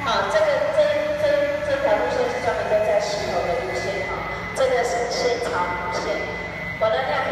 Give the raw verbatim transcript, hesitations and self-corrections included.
啊，这个这这这条路线是专门在在石头的路线啊，这个是是草路线，我的量。